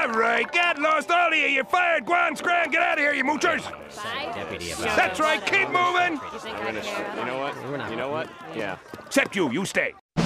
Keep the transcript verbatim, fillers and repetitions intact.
All right, get lost, all of you. You're fired. Go on, scram. Get out of here, you moochers. That's right. Keep moving. You know what? You know what? Yeah. Except you. You stay.